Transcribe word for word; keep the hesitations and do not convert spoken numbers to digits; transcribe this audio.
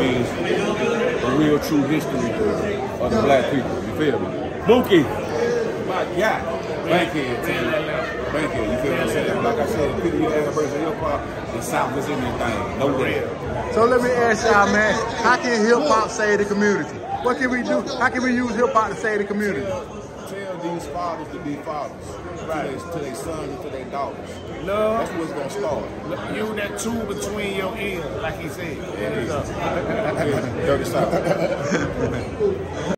means the real true history of the black people. You feel me? Mookie, my God, Bankhead, Bankhead. You feel what I'm saying? Like I said, people get average version of hip hop, the South is anything, no real. So let me ask y'all, man, how can hip hop save the community? What can we do? How can we use hip hop to save the community? Tell these fathers to be fathers, right? To their sons and to their daughters. Love. That's what's gonna start. Use that tool between your ears, like he said. Dirty South.